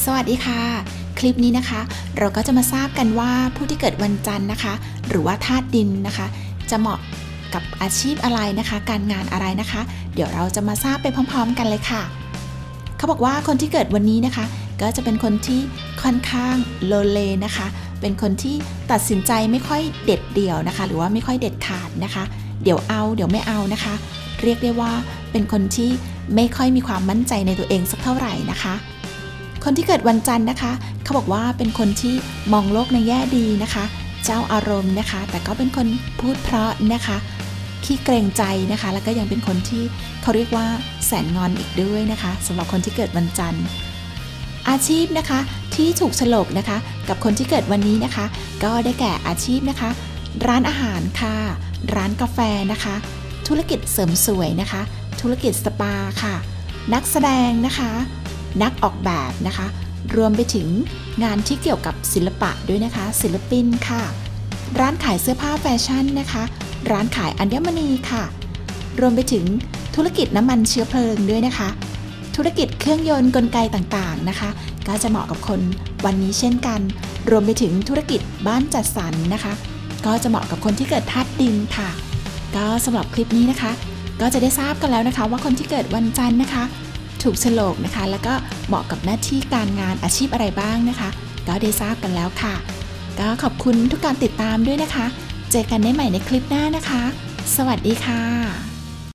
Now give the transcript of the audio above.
สวัสดีค่ะคลิปนี้นะคะเราก็จะมาทราบกันว่าผู้ที่เกิดวันจันทร์นะคะหรือว่าธาตุดินนะคะจะเหมาะกับอาชีพอะไรนะคะการงานอะไรนะคะเดี๋ยวเราจะมาทราบไปพร้อมๆกันเลยค่ะเขาบอกว่าคนที่เกิดวันนี้นะคะก็จะเป็นคนที่ค่อนข้างโลเลนะคะเป็นคนที่ตัดสินใจไม่ค่อยเด็ดเดี่ยวนะคะหรือว่าไม่ค่อยเด็ดขาดนะคะเดี๋ยวเอาเดี๋ยวไม่เอานะคะเรียกได้ว่าเป็นคนที่ไม่ค่อยมีความมั่นใจในตัวเองสักเท่าไหร่นะคะคนที่เกิดวันจันทร์นะคะเขาบอกว่าเป็นคนที่มองโลกในแง่ดีนะคะเจ้าอารมณ์นะคะแต่ก็เป็นคนพูดเพราะนะคะขี้เกรงใจนะคะแล้วก็ยังเป็นคนที่เขาเรียกว่าแสนงอนอีกด้วยนะคะสำหรับคนที่เกิดวันจันทร์อาชีพนะคะที่ถูกโฉลกนะคะกับคนที่เกิดวันนี้นะคะก็ได้แก่อาชีพนะคะร้านอาหารค่ะร้านกาแฟนะคะธุรกิจเสริมสวยนะคะธุรกิจสปาค่ะนักแสดงนะคะนักออกแบบนะคะรวมไปถึงงานที่เกี่ยวกับศิลปะด้วยนะคะศิลปินค่ะร้านขายเสื้อผ้าแฟชั่นนะคะร้านขายอัญมณีค่ะรวมไปถึงธุรกิจน้ำมันเชื้อเพลิงด้วยนะคะธุรกิจเครื่องยนต์กลไกต่างๆนะคะก็จะเหมาะกับคนวันนี้เช่นกันรวมไปถึงธุรกิจบ้านจัดสรรนะคะก็จะเหมาะกับคนที่เกิดธาตุดินค่ะก็สำหรับคลิปนี้นะคะก็จะได้ทราบกันแล้วนะคะว่าคนที่เกิดวันจันทร์นะคะถูกโฉลกนะคะแล้วก็เหมาะกับหน้าที่การงานอาชีพอะไรบ้างนะคะก็ได้ทราบกันแล้วค่ะก็ขอบคุณทุกการติดตามด้วยนะคะเจอกันได้ใหม่ในคลิปหน้านะคะสวัสดีค่ะ